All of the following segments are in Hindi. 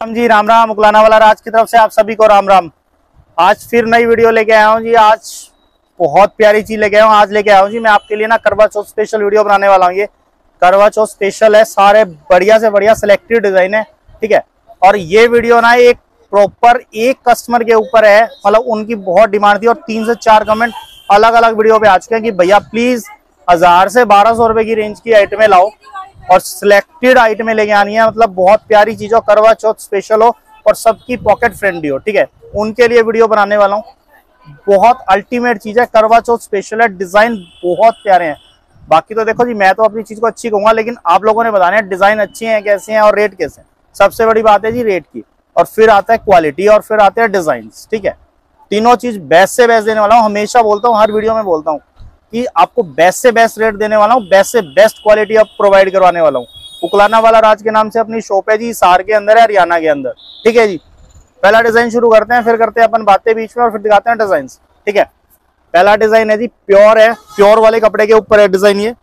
राम जी, राम राम। मुकलाना वाला राज की तरफ से आप सभी को राम राम। आज फिर नई वीडियो लेके आया हूँ जी। आज बहुत प्यारी चीज लेके आया हूँ। आज लेके आया हूँ जी मैं आपके लिए ना करवा चौथ स्पेशल वीडियो बनाने वाला हूँ। ये करवा चौथ स्पेशल है, सारे बढ़िया से बढ़िया सिलेक्टेड डिजाइन है, ठीक है। और ये वीडियो ना एक प्रॉपर एक कस्टमर के ऊपर है, मतलब उनकी बहुत डिमांड थी और 3 से 4 कमेंट अलग अलग वीडियो पे आ चुके हैं कि भैया प्लीज 1000 से 1200 रुपए की रेंज की आइटमें लाओ और सिलेक्टेड आइटमें लेके आनी है। मतलब बहुत प्यारी चीज हो, करवा चौथ स्पेशल हो और सबकी पॉकेट फ्रेंडली हो, ठीक है। उनके लिए वीडियो बनाने वाला हूँ। बहुत अल्टीमेट चीज है, करवा चौथ स्पेशल है, डिजाइन बहुत प्यारे हैं। बाकी तो देखो जी, मैं तो अपनी चीज को अच्छी कहूंगा, लेकिन आप लोगों ने बताना है डिजाइन अच्छे हैं कैसे हैं और रेट कैसे हैं। सबसे बड़ी बात है जी रेट की, और फिर आता है क्वालिटी, और फिर आते हैं डिजाइन, ठीक है। तीनों चीज बेस्ट से बेस्ट देने वाला हूँ। हमेशा बोलता हूँ, हर वीडियो में बोलता हूँ कि आपको बेस्ट से बेस्ट रेट देने वाला हूँ, बेस्ट से बेस्ट क्वालिटी आप प्रोवाइड करवाने वाला हूँ। उकलाना वाला राज के नाम से अपनी शॉप है जी, हिसार के अंदर है, हरियाणा के अंदर, ठीक है जी। पहला डिजाइन शुरू करते हैं, फिर करते हैं अपन बातें बीच में और फिर दिखाते हैं डिजाइन, ठीक है। पहला डिजाइन है जी, प्योर है, प्योर वाले कपड़े के ऊपर है डिजाइन। ये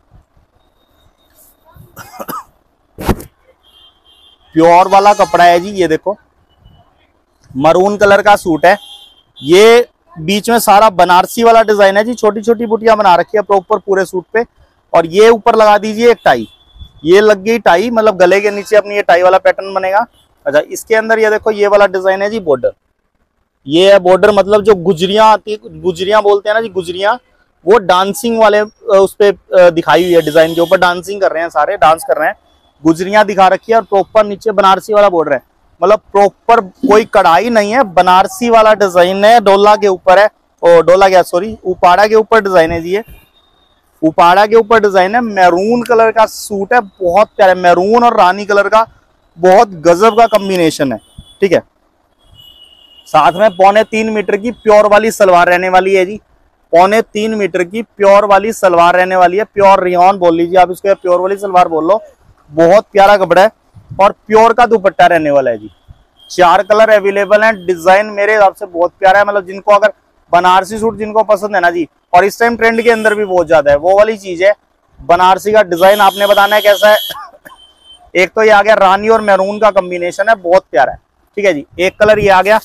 प्योर वाला कपड़ा है जी, ये देखो मरून कलर का सूट है। ये बीच में सारा बनारसी वाला डिजाइन है जी, छोटी छोटी बुटियां बना रखी है प्रॉपर पूरे सूट पे। और ये ऊपर लगा दीजिए एक टाई, ये लग गई टाई, मतलब गले के नीचे अपनी ये टाई वाला पैटर्न बनेगा। अच्छा, इसके अंदर ये देखो ये वाला डिजाइन है जी, बॉर्डर। ये है बॉर्डर, मतलब जो गुजरियां आती है, गुजरियां बोलते हैं ना जी, गुजरियां, वो डांसिंग वाले उस पे दिखाई हुई है, डिजाइन के ऊपर डांसिंग कर रहे हैं, सारे डांस कर रहे हैं, गुजरियां दिखा रखी है। और प्रॉपर नीचे बनारसी वाला बॉर्डर है, मतलब प्रॉपर कोई कढ़ाई नहीं है, बनारसी वाला डिजाइन है, डोला के ऊपर है, और डोला क्या सॉरी उपाड़ा के ऊपर डिजाइन है जी। ये उपाड़ा के ऊपर डिजाइन है, मैरून कलर का सूट है, बहुत प्यारा मैरून और रानी कलर का बहुत गजब का कॉम्बिनेशन है, ठीक है। साथ में 3.25 मीटर की प्योर वाली सलवार रहने वाली है जी, 3.25 मीटर की प्योर वाली सलवार रहने वाली है। प्योर रियॉन बोल लीजिए आप इसको, प्योर वाली सलवार बोल लो, बहुत प्यारा कपड़ा है। और प्योर का दुपट्टा रहने वाला है जी। 4 कलर अवेलेबल हैं। डिजाइन मेरे हिसाब से बहुत प्यारा है, मतलब जिनको अगर बनारसी सूट जिनको पसंद है ना जी, और इस टाइम ट्रेंड के अंदर भी बहुत ज्यादा है, वो वाली चीज है। बनारसी का डिजाइन आपने बताना है कैसा है। एक तो ये आ गया रानी और मैरून का कॉम्बिनेशन है, बहुत प्यारा है, ठीक है जी। एक कलर ये आ गया,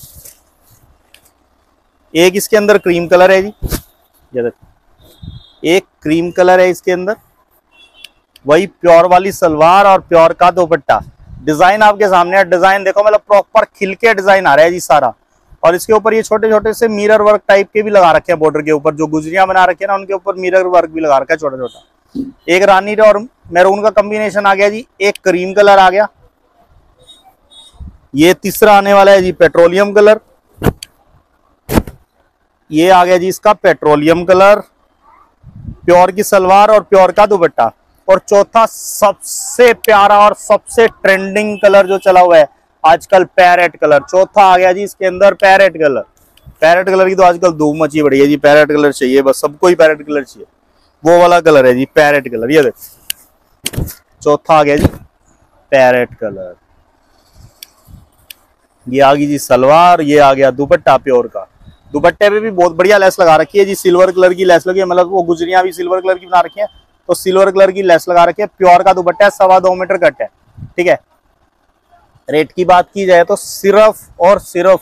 एक इसके अंदर क्रीम कलर है जी, ये देखो एक क्रीम कलर है इसके अंदर, वही प्योर वाली सलवार और प्योर का दुपट्टा। डिजाइन आपके सामने है, डिजाइन देखो मतलब प्रॉपर खिलके डिजाइन आ रहा है जी सारा। और इसके ऊपर ये छोटे छोटे से मिरर वर्क टाइप के भी लगा रखे हैं बॉर्डर के ऊपर, जो गुजरियां बना रखे हैं ना उनके ऊपर मिरर वर्क भी लगा रखा है छोटा छोटा। एक रानी और मैरून का कॉम्बिनेशन आ गया जी, एक क्रीम कलर आ गया, ये तीसरा आने वाला है जी पेट्रोलियम कलर, ये आ गया जी इसका पेट्रोलियम कलर, प्योर की सलवार और प्योर का दुपट्टा। और चौथा सबसे प्यारा और सबसे ट्रेंडिंग कलर जो चला हुआ है आजकल, पैरेट कलर। चौथा आ गया जी इसके अंदर पैरेट कलर। पैरेट कलर की तो आजकल धूम मची पड़ी है जी, पैरेट कलर चाहिए बस, सबको ही पैरेट कलर चाहिए, वो वाला कलर है जी पैरेट कलर। ये देखो चौथा आ गया जी पैरेट कलर। ये आ गई जी सलवार, ये आ गया दुपट्टा प्योर का। दुपट्टे पे भी बहुत बढ़िया लेस लगा रखी है जी, सिल्वर कलर की लेस लगी है, मतलब वो गुजरियां भी सिल्वर कलर की बना रखी है, तो सिल्वर कलर की लेस लगा रखी है। प्योर का दुपट्टा है, 2.25 मीटर कट है, ठीक है। रेट की बात की जाए तो सिर्फ और सिर्फ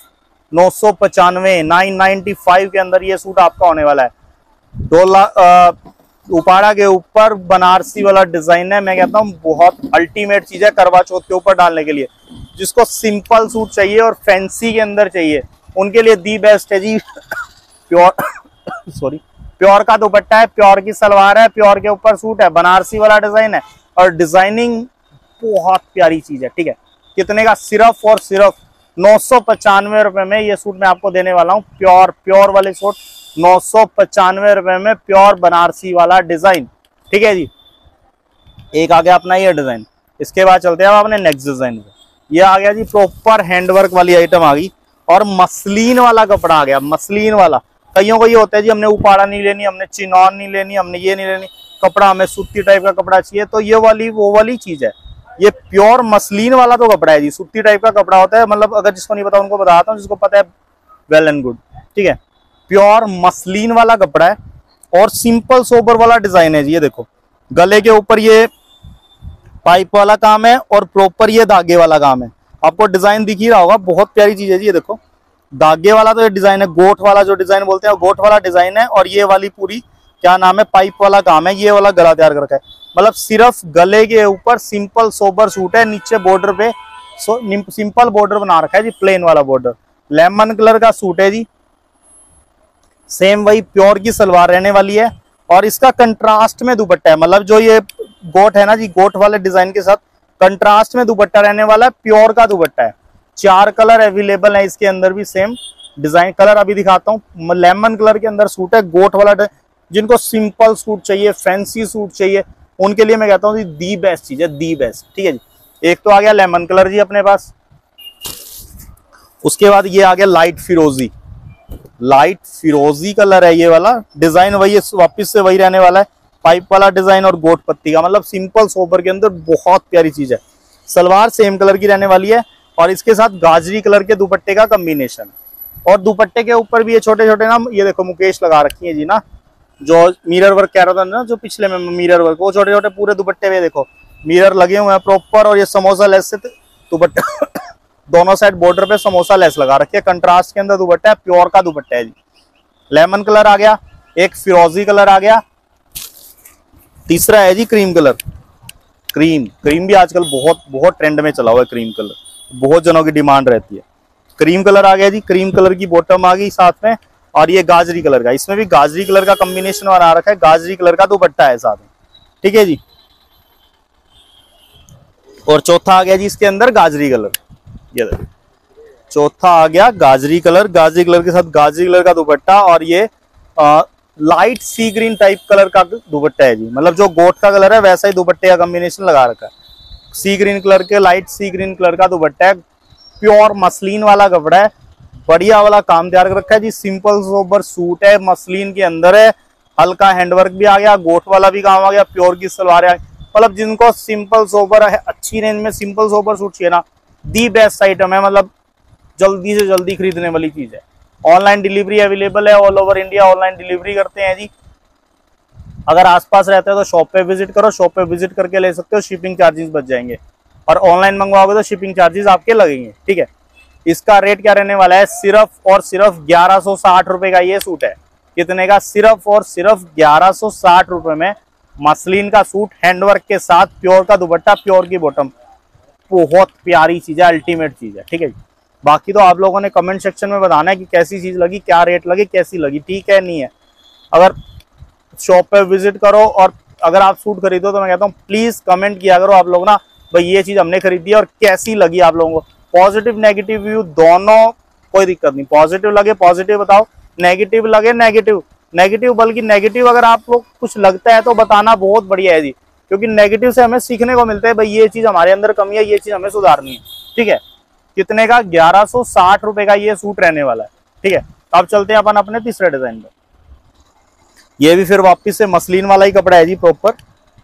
995 के अंदर ये सूट आपका होने वाला है। डोला उपाड़ा के ऊपर बनारसी वाला डिजाइन है, मैं कहता हूँ बहुत अल्टीमेट चीज है करवा चौथ के ऊपर डालने के लिए। जिसको सिंपल सूट चाहिए और फैंसी के अंदर चाहिए, उनके लिए दी बेस्ट है जी प्योर सॉरी प्योर का दुपट्टा है, प्योर की सलवार है, प्योर के ऊपर सूट है, बनारसी वाला डिजाइन है और डिजाइनिंग बहुत प्यारी चीज है, ठीक है। कितने का? सिर्फ और सिर्फ 995 रुपए में ये सूट मैं आपको देने वाला हूँ। प्योर वाले सूट 995 रुपए में, प्योर बनारसी वाला डिजाइन, ठीक है जी। एक आ गया अपना ये डिजाइन। इसके बाद चलते हैं अपने नेक्स्ट डिजाइन पे। ये आ गया जी प्रॉपर हैंडवर्क वाली आइटम आ गई, और मसलिन वाला कपड़ा आ गया, मसलिन वाला। कईयों को ये होता है जी हमने उपाड़ा नहीं लेनी, हमने चिनौन नहीं लेनी, हमने ये नहीं लेनी, कपड़ा हमें सूती टाइप का कपड़ा चाहिए, तो ये वाली वो वाली चीज है। ये प्योर मसलिन वाला तो कपड़ा है जी, सूती टाइप का कपड़ा होता है, मतलब अगर जिसको नहीं पता उनको बताता हूँ, जिसको पता है वेल एंड गुड, ठीक है। प्योर मसलिन वाला कपड़ा है और सिंपल सोबर वाला डिजाइन है जी। ये देखो गले के ऊपर ये पाइप वाला काम है और प्रॉपर ये धागे वाला काम है, आपको डिजाइन दिख ही रहा होगा, बहुत प्यारी चीज है जी। ये देखो धागे वाला तो ये डिजाइन है, गोट वाला जो डिजाइन बोलते हैं गोट वाला डिजाइन है। और ये वाली पूरी क्या नाम है, पाइप वाला काम है। ये वाला गला तैयार कर रखा है, मतलब सिर्फ गले के ऊपर सिंपल सोबर सूट है। नीचे बॉर्डर पे सिंपल बॉर्डर बना रखा है जी, प्लेन वाला बॉर्डर। लेमन कलर का सूट है जी, सेम वही प्योर की सलवार रहने वाली है। और इसका कंट्रास्ट में दुपट्टा है, मतलब जो ये गोट है ना जी, गोट वाले डिजाइन के साथ कंट्रास्ट में दुपट्टा रहने वाला है, प्योर का दुपट्टा है। 4 कलर अवेलेबल है इसके अंदर भी, सेम डिजाइन कलर अभी दिखाता हूँ। लेमन कलर के अंदर सूट है, गोट वाला। जिनको सिंपल सूट चाहिए, फैंसी सूट चाहिए, उनके लिए मैं कहता हूँ दी बेस्ट चीज है, दी बेस्ट। ठीक है जी, एक तो आ गया लेमन कलर जी अपने पास। उसके बाद ये आ गया लाइट फिरोजी। लाइट फिरोजी कलर है ये वाला। डिजाइन वही है, वापिस से वही रहने वाला है, पाइप वाला डिजाइन और गोट पत्ती का, मतलब सिंपल सोबर के अंदर बहुत प्यारी चीज है। सलवार सेम कलर की रहने वाली है और इसके साथ गाजरी कलर के दुपट्टे का कॉम्बिनेशन। और दुपट्टे के ऊपर भी ये छोटे छोटे ना, ये देखो मुकेश लगा रखी है जी ना, जो मिरर वर्क कह रहा था ना, जो पिछले में मिरर वर्क, वो छोटे छोटे पूरे दुपट्टे में देखो मिरर लगे हुए हैं प्रॉपर। और ये समोसा लेस से दुपट्टा दोनों साइड बॉर्डर पे समोसा लेस लगा रखी है। कंट्रास्ट के अंदर दुपट्टा है, प्योर का दुपट्टा है जी। लेमन कलर आ गया, एक फिरोजी कलर आ गया, तीसरा है जी क्रीम कलर। क्रीम भी आजकल बहुत ट्रेंड में चला हुआ है। क्रीम कलर बहुत जनों की डिमांड रहती है। क्रीम कलर आ गया जी, क्रीम कलर की बॉटम आ गई साथ में। और ये गाजरी कलर का, इसमें भी गाजरी कलर का कॉम्बिनेशन बना रखा है, गाजरी कलर का दुपट्टा है साथ में। ठीक है जी, और चौथा आ गया जी इसके अंदर गाजरी कलर। ये देखो चौथा आ गया गाजरी कलर, गाजरी कलर के साथ गाजरी कलर का दुपट्टा। और ये light sea green type colour का दुपट्टा है जी, मतलब जो गोट का कलर है वैसा ही दुपट्टे का कॉम्बिनेशन लगा रखा है। सी ग्रीन कलर के, लाइट सी ग्रीन कलर का दुपट्टा है, प्योर मसलिन वाला कपड़ा है, बढ़िया वाला काम तैयार कर रखा है जी। सिंपल सोबर सूट है, मसलिन के अंदर है, हल्का हैंडवर्क भी आ गया, गोट वाला भी काम आ गया, प्योर की सलवार है। मतलब जिनको सिंपल सोबर है, अच्छी रेंज में सिंपल सोबर सूट चाहिए ना, दी बेस्ट आइटम है, मतलब जल्दी से जल्दी खरीदने वाली चीज है। ऑनलाइन डिलीवरी अवेलेबल है, all over India online delivery करते हैं जी। अगर आसपास रहते हो तो शॉप पे विजिट करो, शॉप पे विजिट करके ले सकते हो, शिपिंग चार्जेस बच जाएंगे। और ऑनलाइन मंगवाओगे तो शिपिंग चार्जेस आपके लगेंगे। ठीक है, इसका रेट क्या रहने वाला है, सिर्फ और सिर्फ 1160 रुपए का ये सूट है। कितने का, सिर्फ और सिर्फ 1160 रुपए में मसलिन का सूट, हैंडवर्क के साथ, प्योर का दुपट्टा, प्योर की बॉटम। बहुत प्यारी चीज है, अल्टीमेट चीज है। ठीक है, बाकी तो आप लोगों ने कमेंट सेक्शन में बताना है कि कैसी चीज लगी, क्या रेट लगी, कैसी लगी, ठीक है नहीं है। अगर शॉप पे विजिट करो और अगर आप सूट खरीदो तो मैं कहता हूँ प्लीज कमेंट किया करो आप लोग ना, भाई ये चीज हमने खरीदी है और कैसी लगी आप लोगों को। पॉजिटिव नेगेटिव व्यू दोनों, कोई दिक्कत नहीं। पॉजिटिव लगे पॉजिटिव बताओ, नेगेटिव लगे नेगेटिव, बल्कि नेगेटिव अगर आप लोग कुछ लगता है तो बताना बहुत बढ़िया है जी, क्योंकि नेगेटिव से हमें सीखने को मिलता है, भाई ये चीज हमारे अंदर कमी है, ये चीज हमें सुधारनी है। ठीक है, कितने का, 1160 रुपए का ये सूट रहने वाला है। ठीक है, अब चलते हैं अपन अपने तीसरे डिजाइन में। ये भी फिर वापस से मसलिन वाला ही कपड़ा है जी प्रॉपर।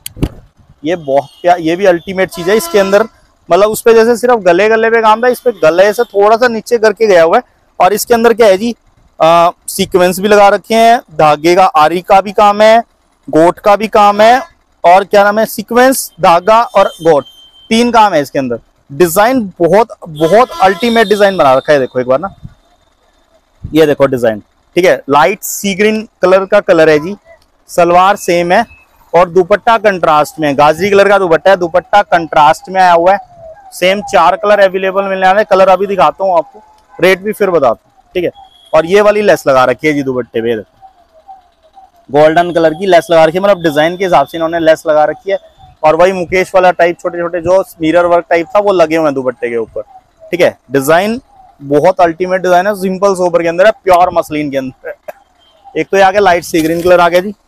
ये भी अल्टीमेट चीज है। इसके अंदर मतलब उस पे जैसे सिर्फ गले पे काम था, इस पे गले से थोड़ा सा नीचे करके गया हुआ है। और इसके अंदर क्या है जी, सीक्वेंस भी लगा रखे हैं, धागे का आरी का भी काम है, गोट का भी काम है, और क्या नाम है, सीक्वेंस, धागा और गोट, 3 काम है इसके अंदर। डिजाइन बहुत अल्टीमेट डिजाइन बना रखा है। देखो एक बार ना, ये देखो डिजाइन। ठीक है, लाइट सी ग्रीन कलर का कलर है जी, सलवार सेम है और दुपट्टा कंट्रास्ट में, गाजरी कलर का दुपट्टा है, दुपट्टा कंट्रास्ट में आया हुआ है। सेम 4 कलर अवेलेबल मिलने वाले, कलर अभी दिखाता हूँ आपको, रेट भी फिर बताता हूँ। ठीक है, और ये वाली लेस लगा रखी है जी दुपट्टे पे, गोल्डन कलर की लेस लगा रखी है, मतलब डिजाइन के हिसाब से इन्होंने लेस लगा रखी है। और वही मुकेश वाला टाइप छोटे छोटे जो मिरर वर्क टाइप था वो लगे हुए हैं दुपट्टे के ऊपर। ठीक है, डिजाइन बहुत अल्टीमेट डिजाइन है, सिंपल सोबर के अंदर है, प्योर मसलिन के अंदर है। एक तो ये आ गया लाइट सी ग्रीन कलर आ गया जी,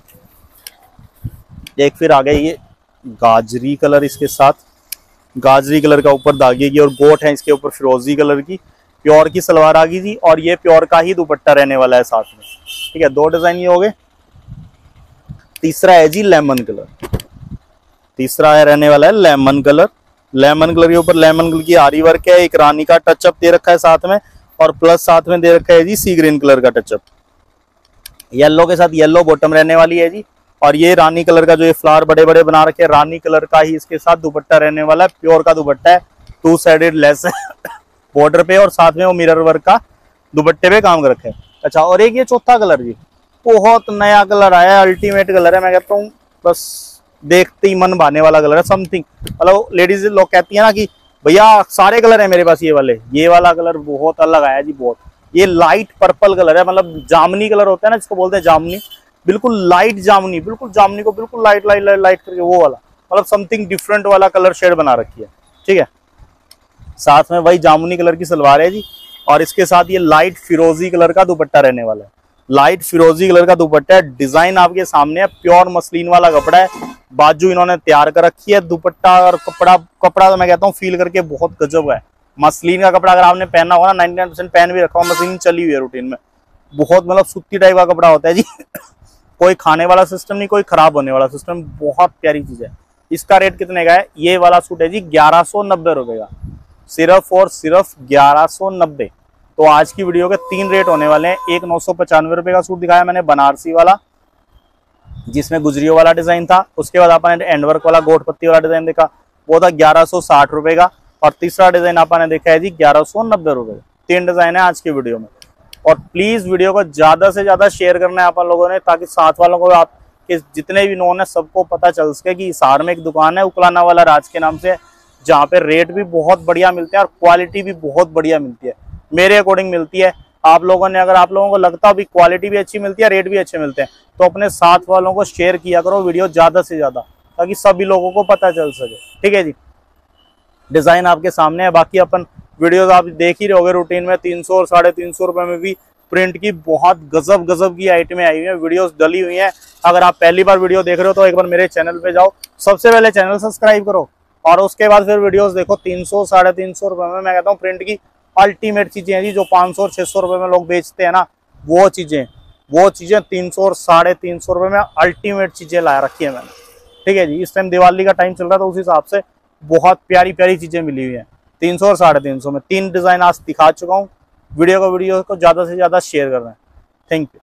एक फिर आ गया ये गाजरी कलर, इसके साथ गाजरी कलर का ऊपर धागे की और गोट है इसके ऊपर फिरोजी कलर की, प्योर की सलवार आ गई जी, और ये प्योर का ही दुपट्टा रहने वाला है साथ में। ठीक है, 2 डिजाइन ये हो गए। तीसरा है जी लेमन कलर, तीसरा है रहने वाला है लेमन कलर। लेमन कलर के ऊपर लेमन कलर की आरी वर्क है, एक रानी का टचअप दे रखा है साथ में, और प्लस साथ में दे रखा है जी सी ग्रीन कलर का टचअप। येलो के साथ येलो बॉटम रहने वाली है जी, और ये रानी कलर का जो ये फ्लावर बड़े बड़े बना रखे हैं, रानी कलर का ही इसके साथ दुपट्टा रहने वाला है, प्योर का दुपट्टा है। टू साइडेड लेस है बॉर्डर पे, और साथ में वो मिरर वर्क का दुपट्टे पे काम कर रखे है। अच्छा, और एक ये चौथा कलर जी, बहुत नया कलर आया है, अल्टीमेट कलर है। मैं कहता हूँ बस देखते ही मन भाने वाला कलर है। समथिंग मतलब लेडीज लोग कहती है ना कि भैया सारे कलर है मेरे पास ये वाले, ये वाला कलर बहुत अलग आया जी बहुत। ये लाइट पर्पल कलर है, मतलब जामुनी कलर होता है ना जिसको बोलते हैं जामुनी, बिल्कुल लाइट जामुनी, बिल्कुल जामुनी को बिल्कुल लाइट लाइट लाइट लाइट करके वो वाला, मतलब समथिंग डिफरेंट वाला कलर शेड बना रखी है। ठीक है, साथ में वही जामुनी कलर की सलवार है जी, और इसके साथ ये लाइट फिरोजी कलर का दुपट्टा रहने वाला है। लाइट फिरोजी कलर का दुपट्टा है, डिजाइन आपके सामने है, प्योर मसलिन वाला कपड़ा है, बाजू इन्होंने तैयार कर रखी है। दुपट्टा और कपड़ा तो मैं कहता हूँ फील करके बहुत गजब है। मसलिन का कपड़ा अगर आपने पहना होगा ना, 99% पहन भी रखा हो, मसलिन चली हुई है रूटीन में, बहुत मतलब सूती टाइप का कपड़ा होता है जी कोई खाने वाला सिस्टम नहीं, कोई खराब होने वाला सिस्टम, बहुत प्यारी चीज है। इसका रेट कितने का है? ये वाला सूट है जी 1190 रुपए का, सिर्फ और सिर्फ 1190। तो आज की वीडियो के 3 रेट होने वाले हैं। एक 995 रुपए का सूट दिखाया मैंने बनारसी वाला, जिसमें गुजरियों वाला डिजाइन था। उसके बाद आपने एंडवर्क वाला गोट पत्ती वाला डिजाइन देखा, वो था 1160 रुपए का। और तीसरा डिजाइन आपने देखा है जी 1190 रुपए का। 3 डिजाइन है आज की वीडियो में। और प्लीज वीडियो को ज्यादा से ज्यादा शेयर करना है आप लोगों ने, ताकि साथ वालों को, आपके जितने भी नोन है सबको पता चल सके कि हिसार में एक दुकान है उकलाना वाला राज के नाम से, जहाँ पे रेट भी बहुत बढ़िया मिलते हैं और क्वालिटी भी बहुत बढ़िया मिलती है, मेरे अकॉर्डिंग मिलती है। आप लोगों ने, अगर आप लोगों को लगता है भी क्वालिटी भी अच्छी मिलती है, रेट भी अच्छे मिलते हैं, तो अपने साथ वालों को शेयर किया करो वीडियो ज्यादा से ज्यादा, ताकि सभी लोगों को पता चल सके। ठीक है जी, डिजाइन आपके सामने है। बाकी अपन वीडियोस आप देख ही रहोगे रूटीन में, 300 और 350 रुपए में भी प्रिंट की बहुत गजब गजब की आइटमें आई हुई हैं, वीडियोस डली हुई हैं। अगर आप पहली बार वीडियो देख रहे हो तो एक बार मेरे चैनल पे जाओ, सबसे पहले चैनल सब्सक्राइब करो, और उसके बाद फिर वीडियोस देखो। 300 350 रुपए में मैं कहता हूँ प्रिंट की अल्टीमेट चीजें हैं जी, जो 500 और 600 रुपए में लोग बेचते हैं ना, वो चीजें 300 और 350 रुपए में अल्टीमेट चीजें ला रखी है मैंने। ठीक है जी, इस टाइम दिवाली का टाइम चल रहा था, उस हिसाब से बहुत प्यारी प्यारी चीजें मिली हुई हैं। 300 और 350 में 3 डिजाइन आज दिखा चुका हूँ। वीडियो को ज्यादा से ज्यादा शेयर करना है। Thank you.